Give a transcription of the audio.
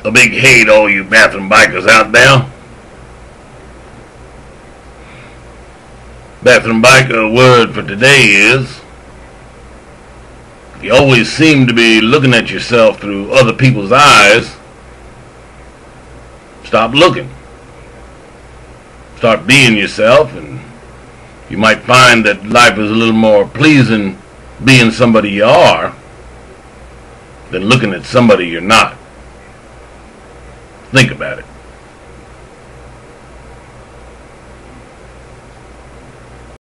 A big hey to all you bathroom bikers out there. Bathroom biker word for today is: if you always seem to be looking at yourself through other people's eyes, stop looking. Start being yourself, and you might find that life is a little more pleasing being somebody you are than looking at somebody you're not. Think about it.